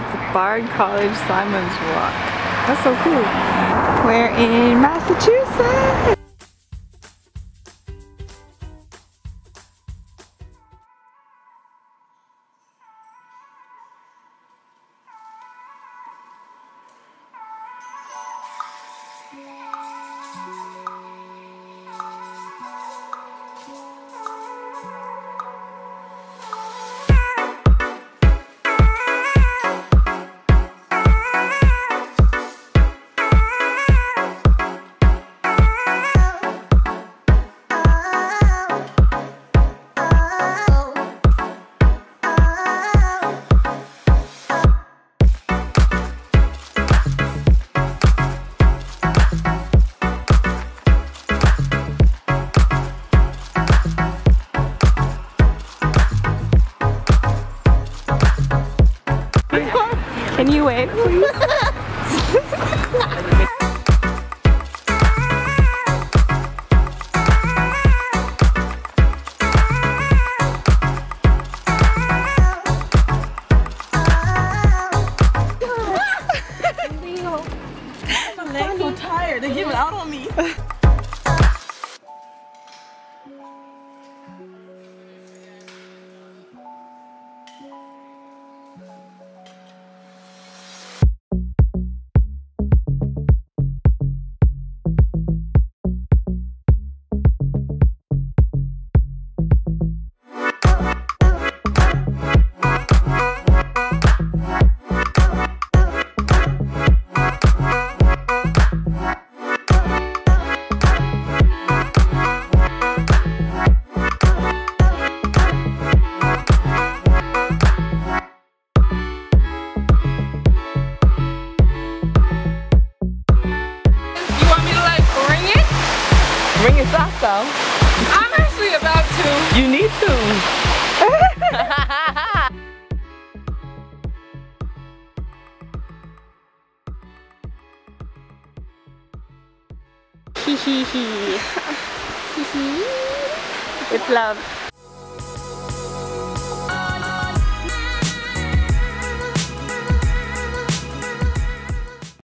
It's Bard College Simon's Walk. That's so cool. We're in Massachusetts. Can you wait, please? My legs so tired. They're giving out on me. Bring your socks out. I'm actually about to. You need to. Hee hee hee. Hee hee. It's love.